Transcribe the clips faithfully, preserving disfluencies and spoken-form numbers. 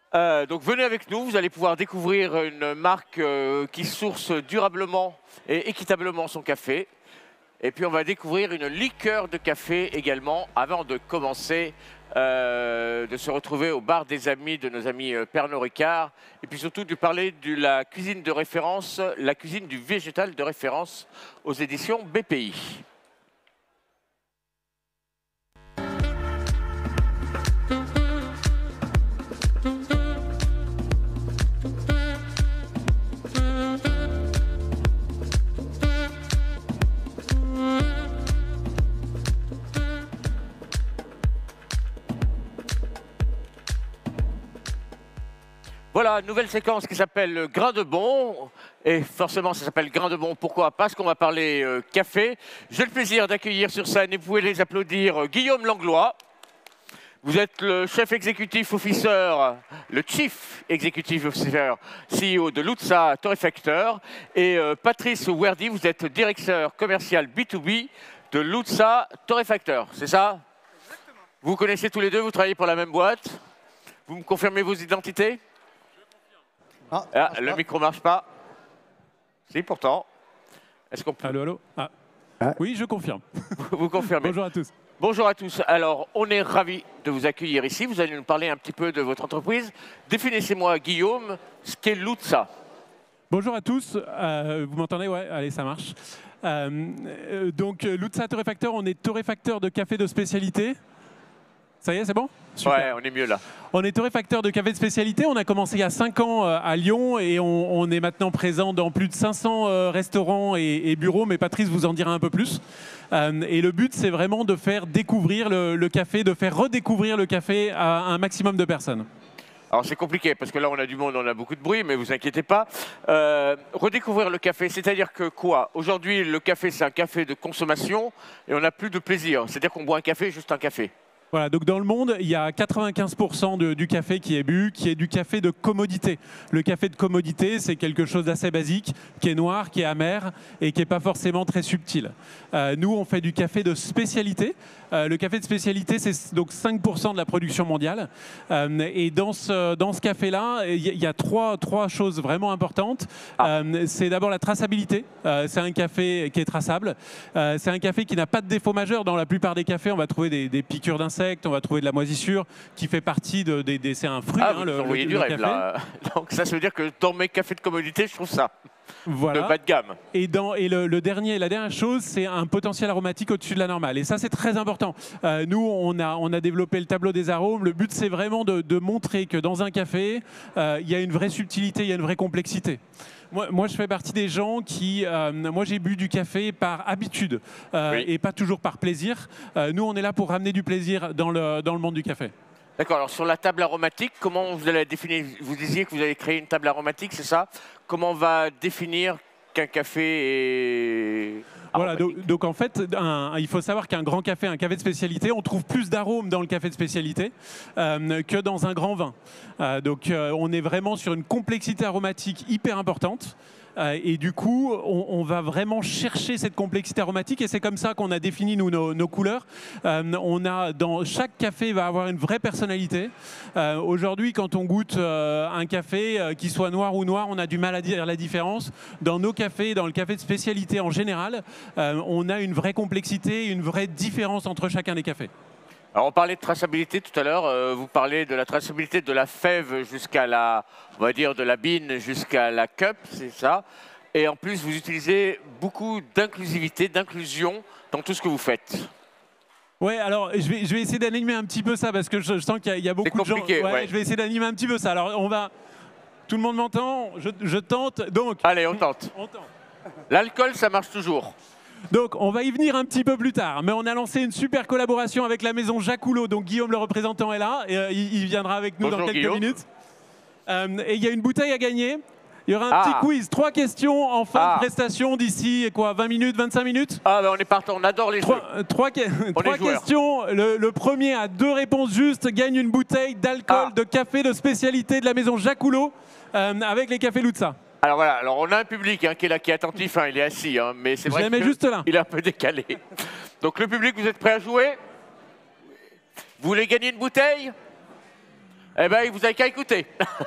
Euh, donc venez avec nous, vous allez pouvoir découvrir une marque euh, qui source durablement et équitablement son café. Et puis on va découvrir une liqueur de café également, avant de commencer, euh, de se retrouver au bar des amis de nos amis euh, Pernod Ricard. Et puis surtout de parler de la cuisine de référence, la cuisine du végétal de référence aux éditions B P I. Voilà, nouvelle séquence qui s'appelle Grain de Bon. Et forcément, ça s'appelle Grain de Bon. Pourquoi? Parce qu'on va parler euh, café. J'ai le plaisir d'accueillir sur scène, et vous pouvez les applaudir, euh, Guillaume Langlois. Vous êtes le chef exécutif officer, le chief executive officer, C E O de Lutza Torrefacteur. Et euh, Patrice Werdy, vous êtes directeur commercial B deux B de Lutza Torrefacteur. C'est ça? Exactement. Vous connaissez tous les deux, vous travaillez pour la même boîte. Vous me confirmez vos identités? Ah, ah, le micro ne marche pas. Si, pourtant. Est-ce qu'on peut... Allô, allô ah. Ah. Oui, je confirme. Vous confirmez. Bonjour à tous. Bonjour à tous. Alors, on est ravis de vous accueillir ici. Vous allez nous parler un petit peu de votre entreprise. Définissez-moi, Guillaume, ce qu'est Lutza. Bonjour à tous. Euh, vous m'entendez? Ouais, allez, ça marche. Euh, donc, Lutza Torrefacteur, on est torréfacteur de café de spécialité. Ça y est, c'est bon? Super. Ouais, on est mieux là. On est torréfacteur de café de spécialité. On a commencé il y a cinq ans à Lyon et on, on est maintenant présent dans plus de cinq cents restaurants et, et bureaux, mais Patrice vous en dira un peu plus. Euh, et le but, c'est vraiment de faire découvrir le, le café, de faire redécouvrir le café à un maximum de personnes. Alors c'est compliqué parce que là on a du monde, on a beaucoup de bruit, mais vous inquiétez pas. Euh, redécouvrir le café, c'est-à-dire que quoi? Aujourd'hui, le café, c'est un café de consommation et on n'a plus de plaisir. C'est-à-dire qu'on boit un café, juste un café. Voilà, donc dans le monde, il y a quatre-vingt-quinze pour cent de, du café qui est bu, qui est du café de commodité. Le café de commodité, c'est quelque chose d'assez basique, qui est noir, qui est amer et qui n'est pas forcément très subtil. Euh, nous, on fait du café de spécialité. Euh, le café de spécialité, c'est donc cinq pour cent de la production mondiale. Euh, et dans ce, dans ce café-là, il y, y a trois, trois choses vraiment importantes. Ah. Euh, c'est d'abord la traçabilité. Euh, c'est un café qui est traçable. Euh, c'est un café qui n'a pas de défaut majeur. Dans la plupart des cafés, on va trouver des, des piqûres d'insectes. On va trouver de la moisissure qui fait partie de... de, de c'est un fruit, ah, hein, vous le, envoyez le, du le rêve, café. Là. Donc ça, ça veut dire que dans mes cafés de commodité, je trouve ça. Voilà. De bas de gamme. Et, dans, et le, le dernier, la dernière chose, c'est un potentiel aromatique au-dessus de la normale. Et ça, c'est très important. Euh, nous, on a, on a développé le tableau des arômes. Le but, c'est vraiment de, de montrer que dans un café, euh, il y a une vraie subtilité, il y a une vraie complexité. Moi, moi, je fais partie des gens qui... Euh, moi, j'ai bu du café par habitude euh, oui. et pas toujours par plaisir. Euh, nous, on est là pour ramener du plaisir dans le, dans le monde du café. D'accord. Alors, sur la table aromatique, comment vous allez la définir? Vous disiez que vous avez créé une table aromatique, c'est ça? Comment on va définir qu'un café est... Voilà, donc, donc en fait, un, il faut savoir qu'un grand café, un café de spécialité, on trouve plus d'arômes dans le café de spécialité euh, que dans un grand vin. Euh, donc euh, on est vraiment sur une complexité aromatique hyper importante. Euh, et du coup, on, on va vraiment chercher cette complexité aromatique et c'est comme ça qu'on a défini nous, nos, nos couleurs. Euh, on a, dans, chaque café va avoir une vraie personnalité. Euh, Aujourd'hui, quand on goûte euh, un café, euh, qu'il soit noir ou noir, on a du mal à dire la différence. Dans nos cafés, dans le café de spécialité en général, euh, on a une vraie complexité, une vraie différence entre chacun des cafés. Alors on parlait de traçabilité tout à l'heure, euh, vous parlez de la traçabilité de la fève jusqu'à la, on va dire de la bine jusqu'à la cup, c'est ça. Et en plus vous utilisez beaucoup d'inclusivité, d'inclusion dans tout ce que vous faites. Ouais, alors je vais, je vais essayer d'animer un petit peu ça parce que je, je sens qu'il y, y a beaucoup de gens. Ouais, ouais. Je vais essayer d'animer un petit peu ça. Alors on va, tout le monde m'entend, je, je tente. Donc. Allez, on tente. On tente. L'alcool, ça marche toujours. Donc, on va y venir un petit peu plus tard. Mais on a lancé une super collaboration avec la maison Jacoulot. Donc, Guillaume, le représentant, est là. Et, euh, il, il viendra avec nous Bonjour, dans quelques Guillaume. minutes. Euh, et il y a une bouteille à gagner. Il y aura un ah. petit quiz. Trois questions en fin ah. de prestation d'ici, quoi, vingt minutes, vingt-cinq minutes. Ah, ben on est partant. On adore les trois, jeux. Trois, trois questions. Le, le premier à deux réponses justes gagne une bouteille d'alcool, ah. de café de spécialité de la maison Jacoulot euh, avec les cafés Lutza. Alors voilà, alors on a un public hein, qui est là, qui est attentif, hein, il est assis, hein, mais c'est vrai qu'il est un peu décalé. Donc le public, vous êtes prêts à jouer? Vous voulez gagner une bouteille? Eh bien, vous n'avez qu'à écouter.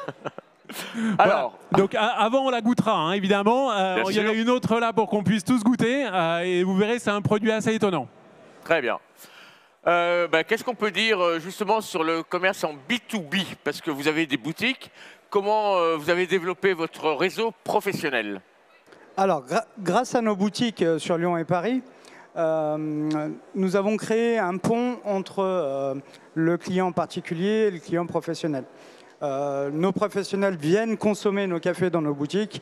Alors, voilà. Donc avant on la goûtera, hein, évidemment. Euh, il y en a une autre là pour qu'on puisse tous goûter. Euh, et vous verrez, c'est un produit assez étonnant. Très bien. Euh, ben, qu'est-ce qu'on peut dire justement sur le commerce en B deux B? Parce que vous avez des boutiques. Comment euh, vous avez développé votre réseau professionnel? Alors, gra grâce à nos boutiques euh, sur Lyon et Paris, euh, nous avons créé un pont entre euh, le client particulier et le client professionnel. Euh, nos professionnels viennent consommer nos cafés dans nos boutiques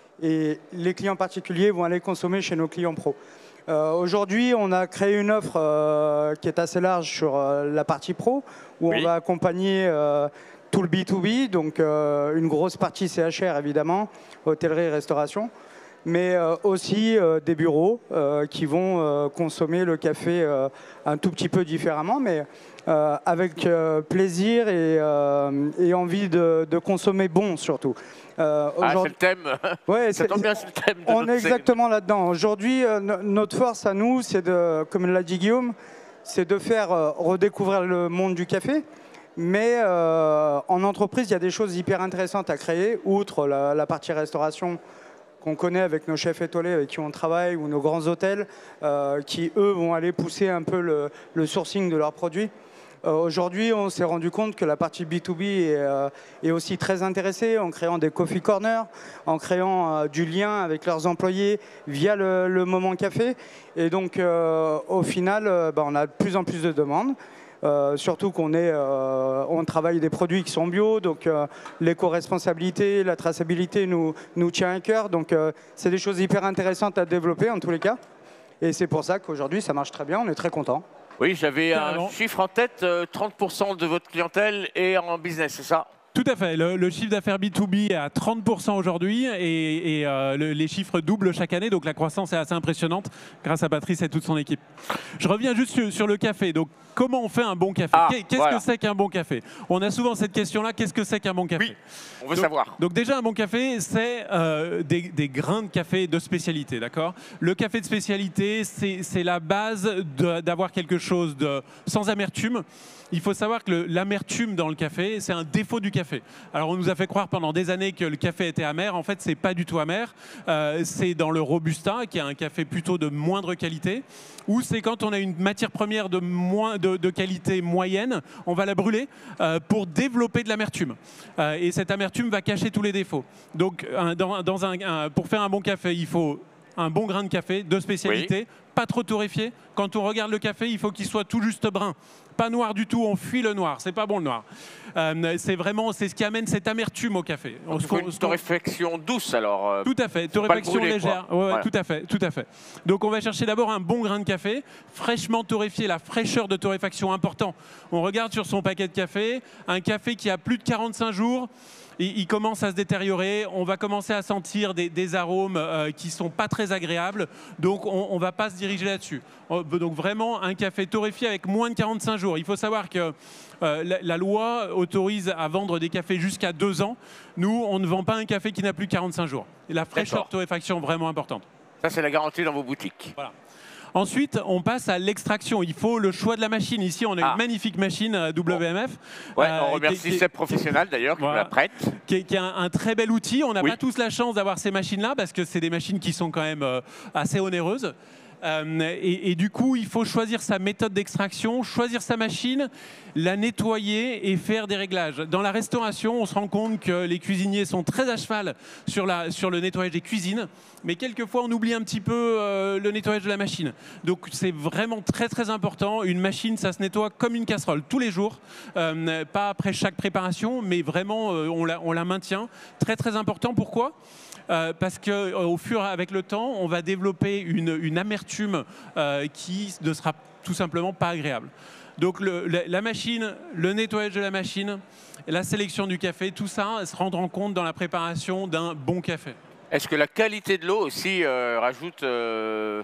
et les clients particuliers vont aller consommer chez nos clients pros. Euh, Aujourd'hui, on a créé une offre euh, qui est assez large sur euh, la partie pro, où oui. on va accompagner euh, tout le B deux B, donc euh, une grosse partie C H R évidemment, hôtellerie et restauration, mais euh, aussi euh, des bureaux euh, qui vont euh, consommer le café euh, un tout petit peu différemment, mais euh, avec euh, plaisir et, euh, et envie de, de consommer bon surtout. Euh, ah, c'est le thème. Ouais, ça tombe bien, c'est le thème. De on notre est exactement là-dedans. Aujourd'hui, euh, notre force à nous, c'est de, comme l'a dit Guillaume, c'est de faire euh, redécouvrir le monde du café. Mais euh, en entreprise, il y a des choses hyper intéressantes à créer, outre la, la partie restauration qu'on connaît avec nos chefs étoilés avec qui on travaille, ou nos grands hôtels, euh, qui, eux, vont aller pousser un peu le, le sourcing de leurs produits. Euh, Aujourd'hui, on s'est rendu compte que la partie B deux B est, euh, est aussi très intéressée en créant des coffee corners, en créant euh, du lien avec leurs employés via le, le moment café. Et donc, euh, au final, euh, bah, on a de plus en plus de demandes. Euh, surtout qu'on est, euh, on travaille des produits qui sont bio, donc euh, l'éco-responsabilité, la traçabilité nous, nous tient à cœur. Donc euh, c'est des choses hyper intéressantes à développer en tous les cas. Et c'est pour ça qu'aujourd'hui ça marche très bien, on est très contents. Oui, j'avais un chiffre en tête, euh, trente pour cent de votre clientèle est en business, c'est ça? Tout à fait. Le, le chiffre d'affaires B deux B est à trente pour cent aujourd'hui et, et euh, le, les chiffres doublent chaque année. Donc la croissance est assez impressionnante grâce à Patrice et toute son équipe. Je reviens juste sur, sur le café. Donc comment on fait un bon café? ah, Qu'est-ce voilà. que c'est qu'un bon café? On a souvent cette question-là. Qu'est-ce que c'est qu'un bon café? Oui, on veut donc, savoir. Donc déjà, un bon café, c'est euh, des, des grains de café de spécialité. D'accord. Le café de spécialité, c'est la base d'avoir quelque chose de sans amertume. Il faut savoir que l'amertume dans le café, c'est un défaut du café. Alors on nous a fait croire pendant des années que le café était amer. En fait, c'est pas du tout amer. Euh, c'est dans le Robusta, qui est un café plutôt de moindre qualité, ou c'est quand on a une matière première de, moins, de, de qualité moyenne, on va la brûler euh, pour développer de l'amertume. Euh, et cette amertume va cacher tous les défauts. Donc un, dans, dans un, un, pour faire un bon café, il faut un bon grain de café de spécialité, oui. Pas trop torréfié. Quand on regarde le café, il faut qu'il soit tout juste brun. Pas noir du tout, on fuit le noir, c'est pas bon le noir. Euh, c'est vraiment, c'est ce qui amène cette amertume au café. Donc, il faut une torréfaction douce alors. Euh, tout à fait, torréfaction brûler, légère. Ouais, voilà. Tout à fait, tout à fait. Donc on va chercher d'abord un bon grain de café, fraîchement torréfié, la fraîcheur de torréfaction important. On regarde sur son paquet de café, un café qui a plus de quarante-cinq jours. Il commence à se détériorer, on va commencer à sentir des, des arômes euh, qui ne sont pas très agréables, donc on ne va pas se diriger là-dessus. Donc vraiment un café torréfié avec moins de quarante-cinq jours. Il faut savoir que euh, la, la loi autorise à vendre des cafés jusqu'à deux ans. Nous, on ne vend pas un café qui n'a plus de quarante-cinq jours. Et la fraîcheur de torréfaction vraiment importante. Ça, c'est la garantie dans vos boutiques. Voilà. Ensuite, on passe à l'extraction. Il faut le choix de la machine. Ici, on a ah. une magnifique machine W M F. Bon. Ouais, euh, on remercie Seb Professionnel d'ailleurs qui voilà, nous la prête. Qui est, qui est un, un très bel outil. On n'a oui. pas tous la chance d'avoir ces machines-là parce que c'est des machines qui sont quand même euh, assez onéreuses. Euh, et, et du coup, il faut choisir sa méthode d'extraction, choisir sa machine, la nettoyer et faire des réglages. Dans la restauration, on se rend compte que les cuisiniers sont très à cheval sur, la, sur le nettoyage des cuisines, mais quelquefois on oublie un petit peu euh, le nettoyage de la machine. Donc c'est vraiment très très important. Une machine, ça se nettoie comme une casserole tous les jours, euh, pas après chaque préparation, mais vraiment euh, on, la, on la maintient. Très très important. Pourquoi ? Euh, parce qu'au fur et avec le temps, on va développer une, une amertume euh, qui ne sera tout simplement pas agréable. Donc le, la, la machine, le nettoyage de la machine, la sélection du café, tout ça se rendre en compte dans la préparation d'un bon café. Est-ce que la qualité de l'eau aussi euh, rajoute euh,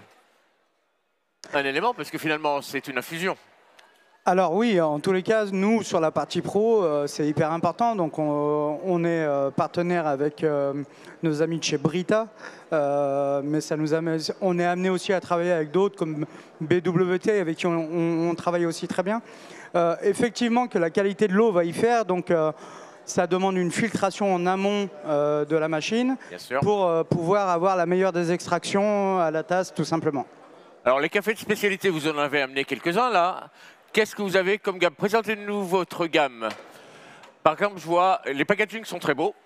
un élément? Parce que finalement, c'est une infusion. Alors oui, en tous les cas, nous, sur la partie pro, euh, c'est hyper important. Donc on, on est euh, partenaire avec euh, nos amis de chez Brita, euh, mais ça nous amène, on est amené aussi à travailler avec d'autres comme B W T, avec qui on, on, on travaille aussi très bien. Euh, effectivement que la qualité de l'eau va y faire, donc euh, ça demande une filtration en amont euh, de la machine pour euh, pouvoir avoir la meilleure des extractions à la tasse, tout simplement. Alors les cafés de spécialité, vous en avez amené quelques-uns là. Qu'est-ce que vous avez comme gamme? Présentez-nous votre gamme. Par exemple, je vois, les packagings sont très beaux.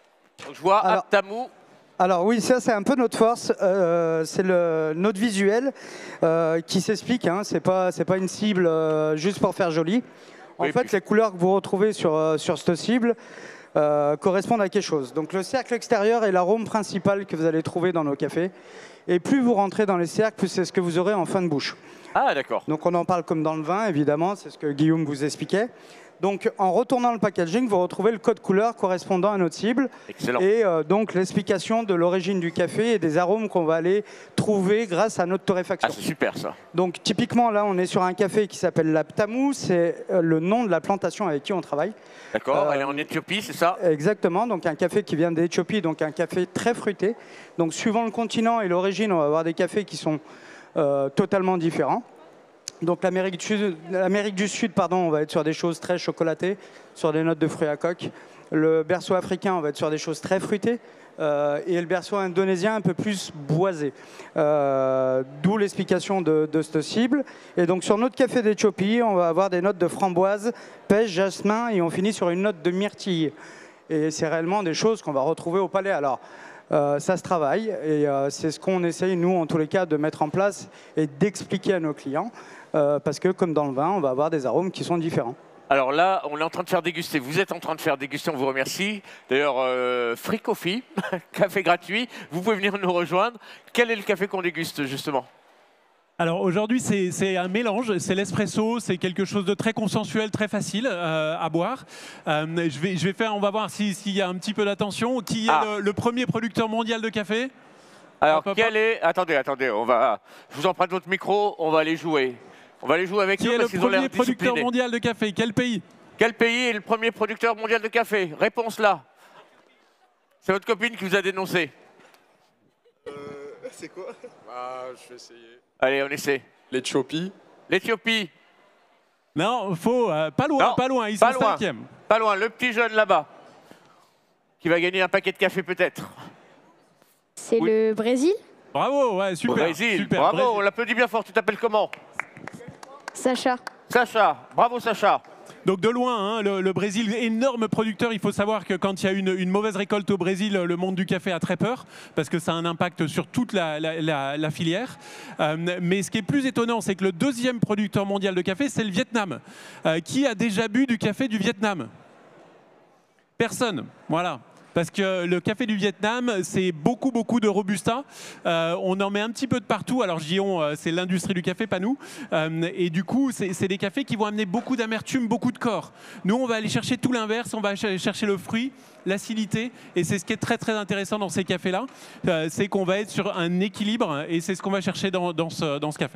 Je vois Alors, Aptamou. Alors oui, ça c'est un peu notre force, euh, c'est notre visuel euh, qui s'explique, hein, c'est pas, c'est pas une cible euh, juste pour faire joli. En oui, fait, puis... les couleurs que vous retrouvez sur, euh, sur cette cible euh, correspondent à quelque chose. Donc le cercle extérieur est l'arôme principal que vous allez trouver dans nos cafés. Et plus vous rentrez dans les cercles, plus c'est ce que vous aurez en fin de bouche. Ah d'accord. Donc on en parle comme dans le vin, évidemment, c'est ce que Guillaume vous expliquait. Donc en retournant le packaging, vous retrouvez le code couleur correspondant à notre cible. Excellent. Et euh, donc l'explication de l'origine du café et des arômes qu'on va aller trouver grâce à notre torréfaction. Ah, c'est super ça. Donc typiquement là, on est sur un café qui s'appelle l'Aptamou, c'est euh, le nom de la plantation avec qui on travaille. D'accord, Euh, elle est en Éthiopie, c'est ça? Exactement, donc un café qui vient d'Éthiopie, donc un café très fruité. Donc suivant le continent et l'origine, on va avoir des cafés qui sont euh, totalement différents. Donc l'Amérique du Sud, l'Amérique du Sud, pardon, on va être sur des choses très chocolatées, sur des notes de fruits à coque. Le berceau africain, on va être sur des choses très fruitées. Euh, et le berceau indonésien un peu plus boisé. Euh, D'où l'explication de, de cette cible. Et donc sur notre café d'Éthiopie, on va avoir des notes de framboise, pêche, jasmin et on finit sur une note de myrtille. Et c'est réellement des choses qu'on va retrouver au palais. Alors, Euh, ça se travaille et euh, c'est ce qu'on essaye, nous, en tous les cas, de mettre en place et d'expliquer à nos clients. Euh, parce que, comme dans le vin, on va avoir des arômes qui sont différents. Alors là, on est en train de faire déguster. Vous êtes en train de faire déguster, on vous remercie. D'ailleurs, euh, Free Coffee, café gratuit, vous pouvez venir nous rejoindre. Quel est le café qu'on déguste, justement ? Alors aujourd'hui, c'est un mélange, c'est l'espresso, c'est quelque chose de très consensuel, très facile euh, à boire. Euh, je, vais, je vais faire, on va voir s'il si y a un petit peu d'attention. Qui est ah. le, le premier producteur mondial de café? Alors, hop, hop, quel hop. est... Attendez, attendez, on va... je vous emprunte votre micro, on va aller jouer. On va aller jouer avec Qui eux est parce le qu'ils ont l'air premier producteur disciplinés. mondial de café? Quel pays? Quel pays est le premier producteur mondial de café? Réponse là. C'est votre copine qui vous a dénoncé. Euh, c'est quoi? Ah, je vais essayer. Allez, on essaie. L'Éthiopie. L'Éthiopie. Non, faux. Euh, pas loin, non, pas loin. Ils pas sont loin, cinquième. Pas loin. Le petit jeune là-bas, qui va gagner un paquet de café peut-être. C'est oui. le Brésil. Bravo, ouais, super. Brésil, super, bravo, Brésil. on l'applaudit bien fort. Tu t'appelles comment? Sacha. Sacha, bravo Sacha. Donc de loin, hein, le, le Brésil, énorme producteur. Il faut savoir que quand il y a une, une mauvaise récolte au Brésil, le monde du café a très peur parce que ça a un impact sur toute la, la, la, la filière. Euh, mais ce qui est plus étonnant, c'est que le deuxième producteur mondial de café, c'est le Vietnam. Euh, qui a déjà bu du café du Vietnam? Personne. Voilà. Parce que le café du Vietnam, c'est beaucoup, beaucoup de Robusta. Euh, on en met un petit peu de partout. Alors, je dis on, c'est l'industrie du café, pas nous. Euh, et du coup, c'est des cafés qui vont amener beaucoup d'amertume, beaucoup de corps. Nous, on va aller chercher tout l'inverse. On va chercher le fruit, l'acidité. Et c'est ce qui est très, très intéressant dans ces cafés-là. Euh, c'est qu'on va être sur un équilibre. Et c'est ce qu'on va chercher dans, dans, ce, dans ce café.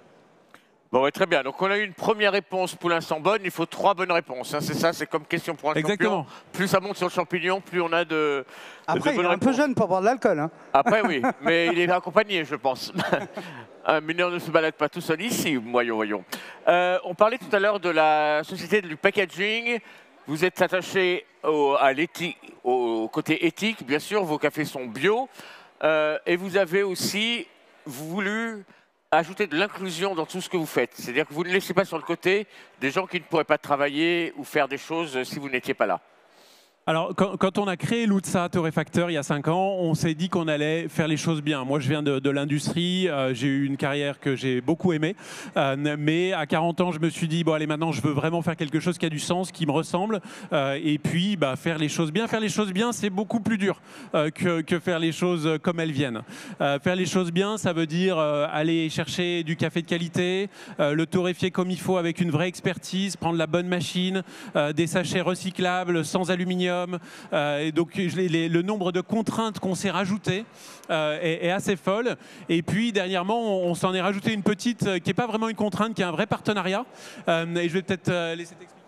Bon, ouais, très bien. Donc, on a eu une première réponse pour l'instant bonne. Il faut trois bonnes réponses. Hein. C'est ça, c'est comme question pour un Exactement. champion. Plus ça monte sur le champignon, plus on a de. Après, de il est bonnes un peu réponses. jeune pour boire de l'alcool. Hein. Après, oui. Mais il est accompagné, je pense. Un mineur ne se balade pas tout seul ici. Voyons, voyons. Euh, on parlait tout à l'heure de la société du packaging. Vous êtes attaché au, à l'éthique, au côté éthique. Bien sûr, vos cafés sont bio. Euh, et vous avez aussi voulu ajouter de l'inclusion dans tout ce que vous faites. C'est-à-dire que vous ne laissez pas sur le côté des gens qui ne pourraient pas travailler ou faire des choses si vous n'étiez pas là. Alors, quand, quand on a créé Lutza Torréfacteur il y a cinq ans, on s'est dit qu'on allait faire les choses bien. Moi, je viens de, de l'industrie, euh, j'ai eu une carrière que j'ai beaucoup aimée, euh, mais à quarante ans, je me suis dit, bon allez, maintenant, je veux vraiment faire quelque chose qui a du sens, qui me ressemble, euh, et puis bah, faire les choses bien. Faire les choses bien, c'est beaucoup plus dur euh, que, que faire les choses comme elles viennent. Euh, faire les choses bien, ça veut dire euh, aller chercher du café de qualité, euh, le torréfier comme il faut avec une vraie expertise, prendre la bonne machine, euh, des sachets recyclables, sans aluminium. Euh, et donc les, les, le nombre de contraintes qu'on s'est rajouté euh, est, est assez folle. Et puis dernièrement, on, on s'en est rajouté une petite euh, qui n'est pas vraiment une contrainte, qui est un vrai partenariat. Euh, et je vais peut-être euh, laisser t'expliquer.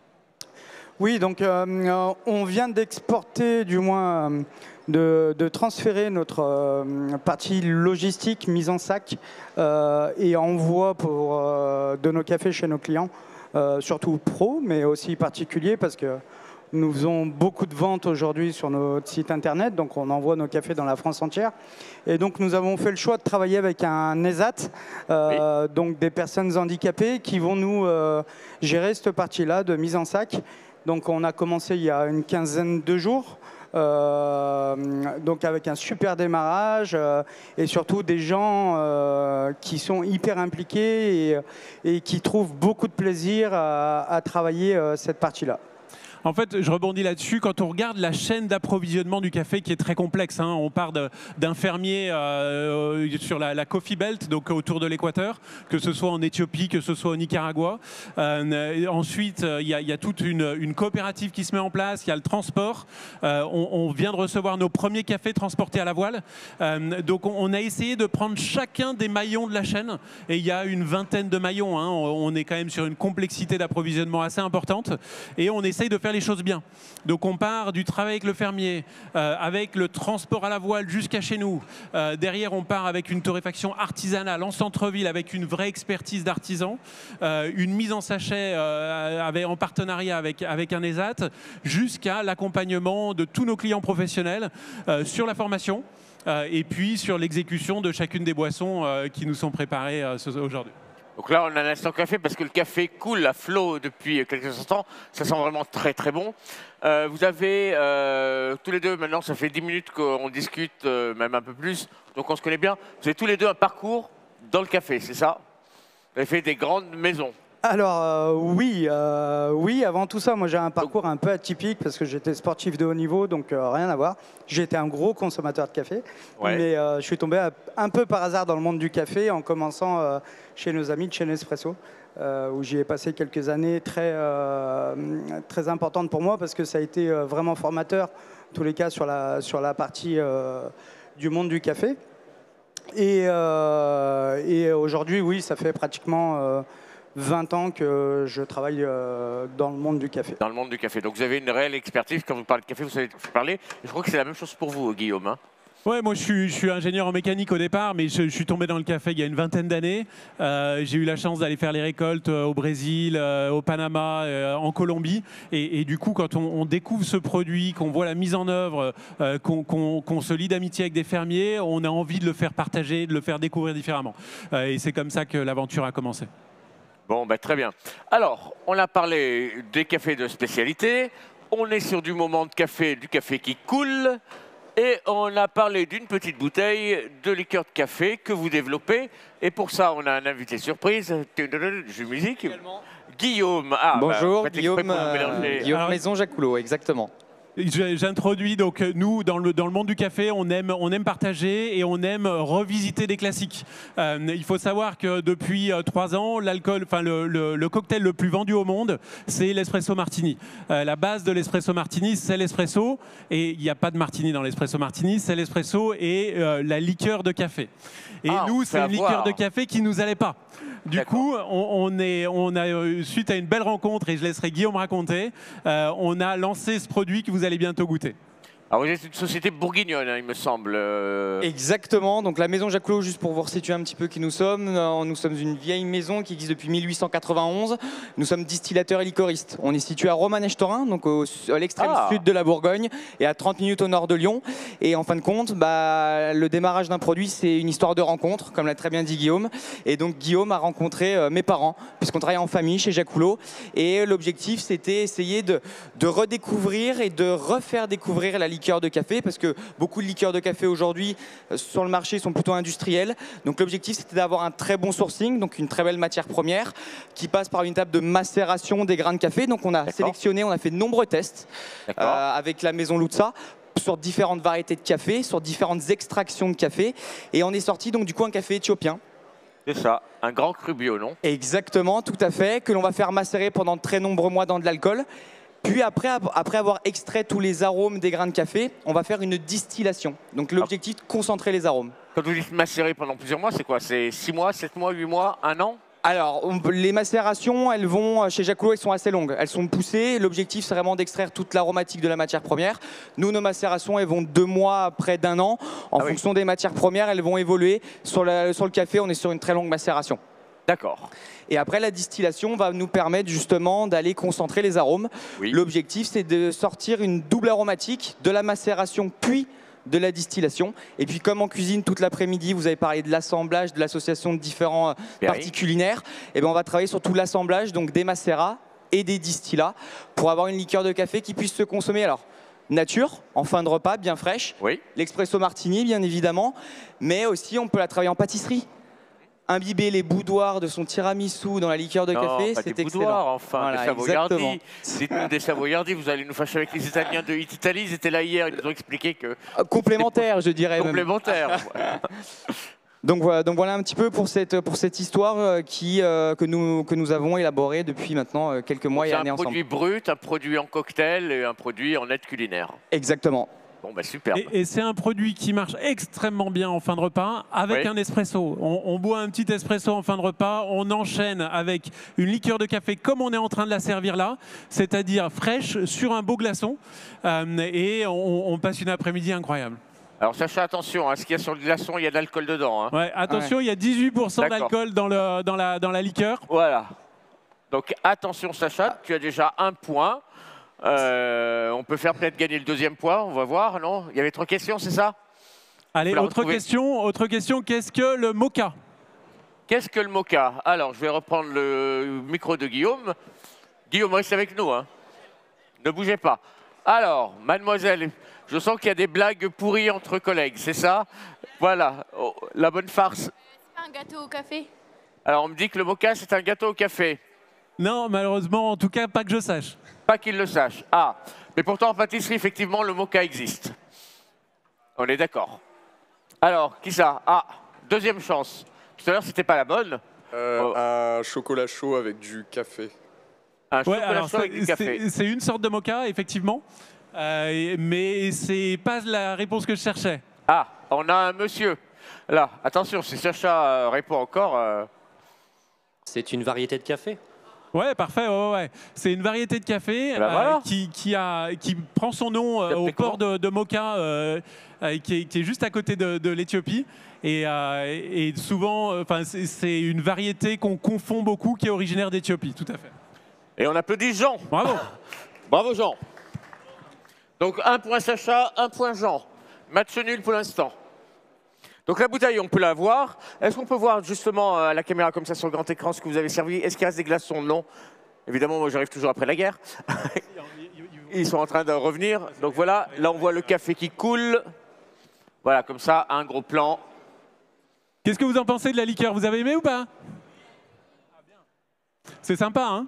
Oui, donc euh, on vient d'exporter, du moins euh, de, de transférer notre euh, partie logistique mise en sac euh, et envoi pour, euh, de nos cafés chez nos clients euh, surtout pro, mais aussi particuliers parce que nous faisons beaucoup de ventes aujourd'hui sur notre site internet, donc on envoie nos cafés dans la France entière. Et donc nous avons fait le choix de travailler avec un ESAT, euh, oui. donc des personnes handicapées qui vont nous euh, gérer cette partie-là de mise en sac. Donc on a commencé il y a une quinzaine de jours. Euh, donc avec un super démarrage euh, et surtout des gens euh, qui sont hyper impliqués et, et qui trouvent beaucoup de plaisir à, à travailler euh, cette partie-là. En fait, je rebondis là-dessus. Quand on regarde la chaîne d'approvisionnement du café qui est très complexe, hein, on part d'un fermier euh, sur la, la Coffee Belt, donc autour de l'équateur, que ce soit en Éthiopie, que ce soit au Nicaragua. Euh, ensuite, il y, y a toute une, une coopérative qui se met en place, il y a le transport. Euh, on, on vient de recevoir nos premiers cafés transportés à la voile. Euh, donc on, on a essayé de prendre chacun des maillons de la chaîne, et il y a une vingtaine de maillons. Hein. On est quand même sur une complexité d'approvisionnement assez importante, et on essaye de faire les choses bien. Donc on part du travail avec le fermier, euh, avec le transport à la voile jusqu'à chez nous. Euh, derrière, on part avec une torréfaction artisanale en centre-ville, avec une vraie expertise d'artisan, euh, une mise en sachet euh, avec, en partenariat avec, avec un ESAT, jusqu'à l'accompagnement de tous nos clients professionnels euh, sur la formation euh, et puis sur l'exécution de chacune des boissons euh, qui nous sont préparées euh, aujourd'hui. Donc là, on a un instant café parce que le café coule à flot depuis quelques instants. Ça sent vraiment très très bon. Euh, vous avez euh, tous les deux, maintenant ça fait dix minutes qu'on discute, euh, même un peu plus, donc on se connaît bien. Vous avez tous les deux un parcours dans le café, c'est ça? Vous avez fait des grandes maisons. Alors euh, oui, euh, oui, avant tout ça, moi j'ai un parcours un peu atypique parce que j'étais sportif de haut niveau, donc euh, rien à voir. J'étais un gros consommateur de café, ouais. mais euh, je suis tombé à, un peu par hasard dans le monde du café en commençant euh, chez nos amis de chez Nespresso, euh, où j'y ai passé quelques années très, euh, très importantes pour moi parce que ça a été euh, vraiment formateur, en tous les cas sur la, sur la partie euh, du monde du café. Et, euh, et aujourd'hui, oui, ça fait pratiquement... Euh, vingt ans que je travaille euh, dans le monde du café. Dans le monde du café. Donc vous avez une réelle expertise. Quand vous parlez de café, vous savez de quoi parler. Je crois que c'est la même chose pour vous, Guillaume. Hein. Ouais, moi je suis, je suis ingénieur en mécanique au départ, mais je, je suis tombé dans le café il y a une vingtaine d'années. Euh, j'ai eu la chance d'aller faire les récoltes euh, au Brésil, euh, au Panama, euh, en Colombie. Et, et du coup, quand on, on découvre ce produit, qu'on voit la mise en œuvre, euh, qu'on qu'on, qu'on se lie d'amitié avec des fermiers, on a envie de le faire partager, de le faire découvrir différemment. Euh, et c'est comme ça que l'aventure a commencé. Bon, ben, très bien. Alors, on a parlé des cafés de spécialité, on est sur du moment de café, du café qui coule, et on a parlé d'une petite bouteille de liqueur de café que vous développez. Et pour ça, on a un invité surprise, jeu musique, Guillaume. Ah, bonjour, bah, Guillaume, euh, Guillaume Alors, Maison Jacoulot, exactement. J'introduis donc nous dans le, dans le monde du café, on aime, on aime partager et on aime revisiter des classiques. Euh, il faut savoir que depuis euh, trois ans, l'alcool, enfin le, le, le cocktail le plus vendu au monde, c'est l'espresso martini. Euh, la base de l'espresso martini, c'est l'espresso, et il n'y a pas de martini dans l'espresso martini, c'est l'espresso et euh, la liqueur de café. Et ah, nous, c'est une liqueur de café qui nous allait pas. Du coup, on, on, est, on a, suite à une belle rencontre, et je laisserai Guillaume raconter, euh, on a lancé ce produit que vous allez bientôt goûter. Alors vous êtes une société bourguignonne, hein, il me semble. Euh... Exactement, donc la Maison Jacoulot, juste pour vous resituer un petit peu qui nous sommes, nous sommes une vieille maison qui existe depuis mille huit cent quatre-vingt-onze. Nous sommes distillateurs et liquoristes. On est situé à Romanèche-Thorin, donc au, à l'extrême ah. sud de la Bourgogne, et à trente minutes au nord de Lyon. Et en fin de compte, bah, le démarrage d'un produit, c'est une histoire de rencontre, comme l'a très bien dit Guillaume. Et donc Guillaume a rencontré euh, mes parents, puisqu'on travaille en famille chez Jacoulot. Et l'objectif, c'était essayer de, de redécouvrir et de refaire découvrir la liqueur de café, parce que beaucoup de liqueurs de café aujourd'hui euh, sur le marché sont plutôt industriels. Donc l'objectif, c'était d'avoir un très bon sourcing, donc une très belle matière première qui passe par une étape de macération des grains de café. Donc on a sélectionné, on a fait de nombreux tests euh, avec la maison Lutza sur différentes variétés de café, sur différentes extractions de café, et on est sorti donc du coup un café éthiopien. C'est ça, un grand cru bio, non? Exactement, tout à fait, que l'on va faire macérer pendant de très nombreux mois dans de l'alcool. Puis après, après avoir extrait tous les arômes des grains de café, on va faire une distillation. Donc l'objectif, de concentrer les arômes. Quand vous dites macérer pendant plusieurs mois, c'est quoi? C'est six mois, sept mois, huit mois, un an? Alors, on, les macérations, elles vont, chez Jacoulot, elles sont assez longues. Elles sont poussées. L'objectif, c'est vraiment d'extraire toute l'aromatique de la matière première. Nous, nos macérations, elles vont deux mois à près d'un an. En ah fonction oui. des matières premières, elles vont évoluer. Sur, la, sur le café, on est sur une très longue macération. D'accord. Et après, la distillation va nous permettre justement d'aller concentrer les arômes. Oui. L'objectif, c'est de sortir une double aromatique de la macération puis de la distillation. Et puis comme en cuisine toute l'après-midi, vous avez parlé de l'assemblage, de l'association de différents Bien parties oui. culinaires, et ben on va travailler sur tout l'assemblage, donc des macérats et des distillats, pour avoir une liqueur de café qui puisse se consommer. Alors, nature, en fin de repas, bien fraîche. Oui. L'expresso martini, bien évidemment. Mais aussi, on peut la travailler en pâtisserie. Imbiber les boudoirs de son tiramisu dans la liqueur de non, café, pas c'est des excellent. boudoirs, enfin, Voilà, des savoyardis. exactement. Dites-nous des savoyardis, vous allez nous fâcher avec les Italiens de Hit Italy. Ils étaient là hier, ils nous ont expliqué que... Complémentaire, je dirais. Même. Complémentaire. Donc voilà, donc voilà un petit peu pour cette, pour cette histoire euh, qui, euh, que, nous, que nous avons élaborée depuis maintenant euh, quelques mois et C'est années un ensemble. produit brut, un produit en cocktail et un produit en aide culinaire. Exactement. Bon, bah super. Et, et c'est un produit qui marche extrêmement bien en fin de repas avec Oui. un espresso. On, on boit un petit espresso en fin de repas, on enchaîne avec une liqueur de café comme on est en train de la servir là, c'est-à-dire fraîche sur un beau glaçon, euh, et on, on passe une après-midi incroyable. Alors Sacha, attention, hein, ce qu'il y a sur le glaçon, il y a de l'alcool dedans. Hein. Ouais, attention, ouais. Il y a dix-huit pour cent D'accord. d'alcool dans, le, dans, la, dans la liqueur. Voilà. Donc attention Sacha, tu as déjà un point. Euh, on peut faire peut-être gagner le deuxième point, on va voir, non? Il y avait trois questions, c'est ça? Allez, la autre retrouver. question, autre question, qu'est-ce que le mocha? Qu'est-ce que le mocha? Alors, je vais reprendre le micro de Guillaume. Guillaume, reste avec nous, hein. Ne bougez pas. Alors, mademoiselle, je sens qu'il y a des blagues pourries entre collègues, c'est ça? Voilà, oh, la bonne farce. C'est pas un gâteau au café? Alors, on me dit que le mocha, c'est un gâteau au café. Non, malheureusement, en tout cas, pas que je sache. Pas qu'il le sache. Ah, mais pourtant en pâtisserie, effectivement, le mocha existe. On est d'accord. Alors, qui ça? Ah, deuxième chance. Tout à l'heure, c'était pas la bonne. Euh, Oh. Un chocolat chaud avec du café. Un Ouais, chocolat alors chaud avec du c'est- café. c'est c'est une sorte de mocha, effectivement, euh, mais c'est pas la réponse que je cherchais. Ah, on a un monsieur. Là, attention, si Sacha euh, répond encore... euh, C'est une variété de café. Ouais, parfait. Ouais, ouais. C'est une variété de café Ben euh, voilà. qui, qui, a, qui prend son nom euh, Ça au fait port de, de Mocha, euh, euh, qui, est, qui est juste à côté de, de l'Éthiopie. Et, euh, et souvent, enfin, c'est- c'est une variété qu'on confond beaucoup, qui est originaire d'Éthiopie, tout à fait. Et on applaudit Jean. Bravo. Bravo Jean. Donc un point Sacha, un point Jean. Match nul pour l'instant. Donc la bouteille, on peut la voir. Est-ce qu'on peut voir justement à la caméra comme ça sur le grand écran ce que vous avez servi? Est-ce qu'il reste des glaçons? Non. Évidemment, moi j'arrive toujours après la guerre. Ils sont en train de revenir. Donc voilà, là on voit le café qui coule. Voilà, comme ça, un gros plan. Qu'est-ce que vous en pensez de la liqueur? Vous avez aimé ou pas? C'est sympa, hein?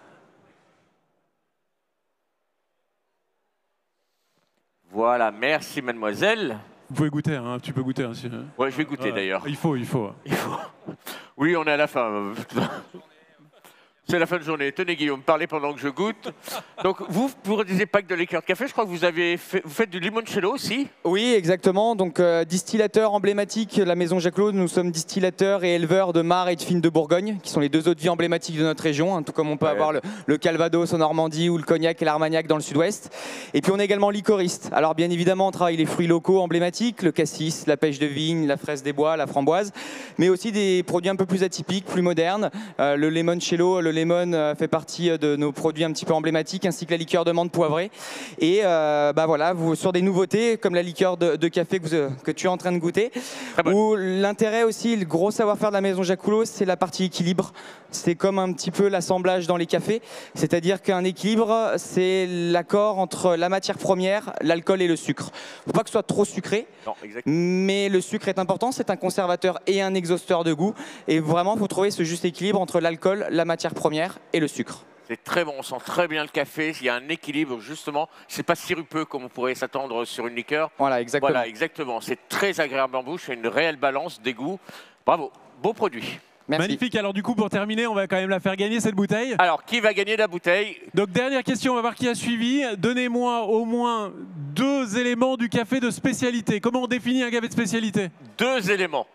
Voilà, merci mademoiselle. Vous pouvez goûter, hein, tu peux goûter. Hein, si- Ouais, je vais goûter Ouais, d'ailleurs. Il faut, il faut. Il faut- Oui, on est à la fin. C'est la fin de journée. Tenez Guillaume, parlez pendant que je goûte. Donc vous, vous ne disiez pas que de liqueur de café, je crois que vous avez fait, vous faites du limoncello aussi. Oui, exactement. Donc, euh, distillateur emblématique, la maison Jacquelot. Nous sommes distillateurs et éleveurs de marc et de fines de Bourgogne, qui sont les deux eaux de vie emblématiques de notre région, hein, tout comme on peut Ouais. avoir le, le Calvados en Normandie ou le Cognac et l'Armagnac dans le sud-ouest. Et puis, on est également liquoriste. Alors, bien évidemment, on travaille les fruits locaux emblématiques, le cassis, la pêche de vigne, la fraise des bois, la framboise, mais aussi des produits un peu plus atypiques, plus modernes. Euh, le limoncello, le lemon euh, fait partie de nos produits un petit peu emblématiques, ainsi que la liqueur de menthe poivrée. Et euh, bah voilà, vous, sur des nouveautés comme la liqueur de, de café que, vous- que tu es en train de goûter, bonne. où l'intérêt aussi, le gros savoir-faire de la maison Jacquelot, c'est la partie équilibre. C'est comme un petit peu l'assemblage dans les cafés, c'est-à-dire qu'un équilibre, c'est l'accord entre la matière première, l'alcool et le sucre. Il ne faut pas que ce soit trop sucré, Non, exactement. mais le sucre est important, c'est un conservateur et un exhausteur de goût. Et vraiment, il faut trouver ce juste équilibre entre l'alcool, la matière première et le sucre. C'est très bon, on sent très bien le café. Il y a un équilibre justement. C'est pas sirupeux comme on pourrait s'attendre sur une liqueur. Voilà, exactement. Voilà, exactement. C'est très agréable en bouche. Il y a une réelle balance des goûts. Bravo, beau produit. Merci. Magnifique. Alors du coup, pour terminer, on va quand même la faire gagner, cette bouteille. Alors, qui va gagner la bouteille? Donc dernière question, on va voir qui a suivi. Donnez-moi au moins deux éléments du café de spécialité. Comment on définit un café de spécialité? Deux éléments.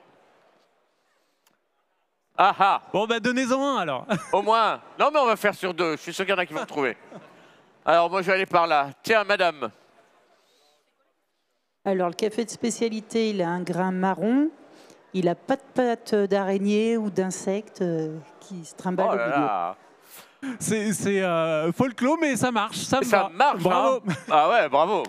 Ah ah, Bon, bah donnez-en un alors. au moins. Non, mais on va faire sur deux. Je suis sûr qu'il y en a qui vont le trouver. Alors, moi, je vais aller par là. Tiens, madame. Alors, le café de spécialité, il a un grain marron Il n'a pas de pattes d'araignée ou d'insectes euh, qui se trimballent Oh au là milieu. là. C'est euh, folklore, mais ça marche. Ça, me Ça va. marche, Bravo. hein. Ah ouais, bravo.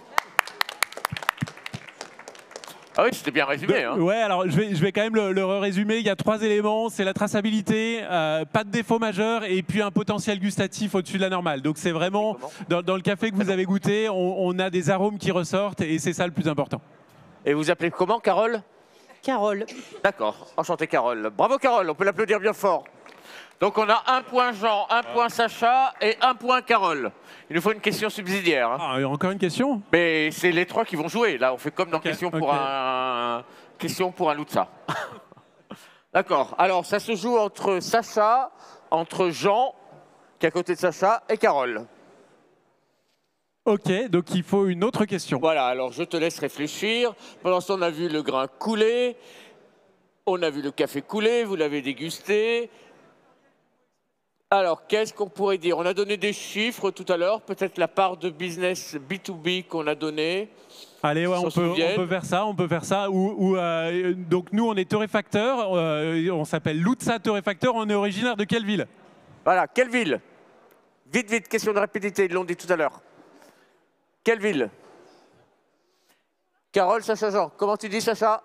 Ah oui, c'était bien résumé. Hein. Ouais, alors je vais, je vais quand même le, le résumer. Il y a trois éléments. C'est la traçabilité, euh, pas de défaut majeur et puis un potentiel gustatif au-dessus de la normale. Donc c'est vraiment, dans, dans le café que vous avez goûté, on, on a des arômes qui ressortent et c'est ça le plus important. Et vous appelez comment, Carole? Carole. D'accord, enchanté Carole. Bravo Carole, on peut l'applaudir bien fort. Donc on a un point Jean, un point Sacha et un point Carole. Il nous faut une question subsidiaire. Hein. Ah, encore une question? Mais c'est les trois qui vont jouer. Là, on fait comme dans okay, question, okay. pour un... question pour un Lutza. D'accord, alors ça se joue entre Sacha, entre Jean, qui est à côté de Sacha, et Carole. Ok, donc il faut une autre question. Voilà, alors je te laisse réfléchir. Pendant ce temps, on a vu le grain couler, on a vu le café couler, vous l'avez dégusté. Alors, qu'est-ce qu'on pourrait dire? On a donné des chiffres tout à l'heure, peut-être la part de business B deux B qu'on a donnée. Allez, ouais, on, peut, on peut faire ça, on peut faire ça. Ou, ou, euh, donc nous, on est torréfacteur, euh, on s'appelle Lutza Torréfacteur, on est originaire de quelle ville? Voilà, quelle ville? Vite, vite, question de rapidité, ils l'ont dit tout à l'heure. Quelle ville? Carole, Sacha, Jean. Comment tu dis, Sacha?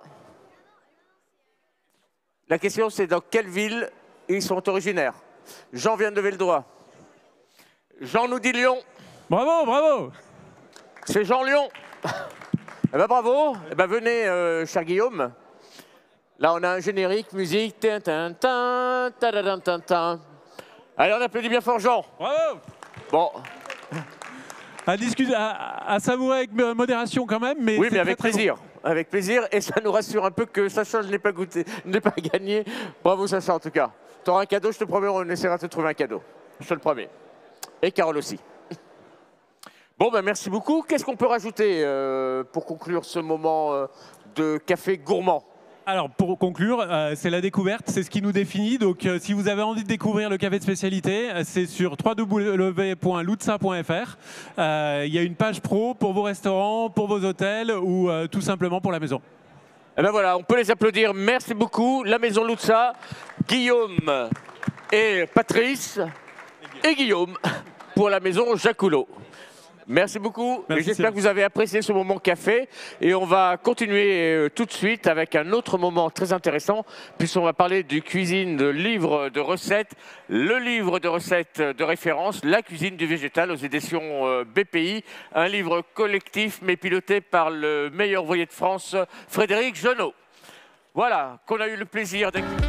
La question, c'est dans quelle ville ils sont originaires. Jean vient de lever le doigt. Jean nous dit Lyon. Bravo, bravo. C'est Jean Lyon. Eh ben bravo. Eh ben venez, euh, cher Guillaume. Là, on a un générique, musique. Tin, tin, tin, tadadam, tin, tin. Allez, on applaudit bien fort Jean. Bravo. Bon. À, discuter, à, à savourer avec modération quand même, mais oui, mais avec très, très plaisir, bon. avec plaisir, et ça nous rassure un peu que Sacha, je n'ai pas goûté, je n'ai pas gagné. Bravo Sacha en tout cas. Tu auras un cadeau, je te promets, on essaiera de te trouver un cadeau. Je te le promets. Et Carole aussi. Bon, ben merci beaucoup. Qu'est-ce qu'on peut rajouter euh, pour conclure ce moment euh, de café gourmand? Alors, pour conclure, euh, c'est la découverte, c'est ce qui nous définit. Donc, euh, si vous avez envie de découvrir le café de spécialité, euh, c'est sur w w w point lutza point f r. Euh, il y a une page pro pour vos restaurants, pour vos hôtels ou euh, tout simplement pour la maison. Et ben voilà, on peut les applaudir. Merci beaucoup. La maison Lutza, Guillaume et Patrice et Guillaume pour la maison Jacoulot. Merci beaucoup. J'espère que vous avez apprécié ce moment café. Et on va continuer euh, tout de suite avec un autre moment très intéressant, puisqu'on va parler du cuisine, de livre de recettes, le livre de recettes de référence, La cuisine du végétal aux éditions euh, B P I, un livre collectif mais piloté par le meilleur voyer de France, Frédéric Genot. Voilà, qu'on a eu le plaisir d'accueillir.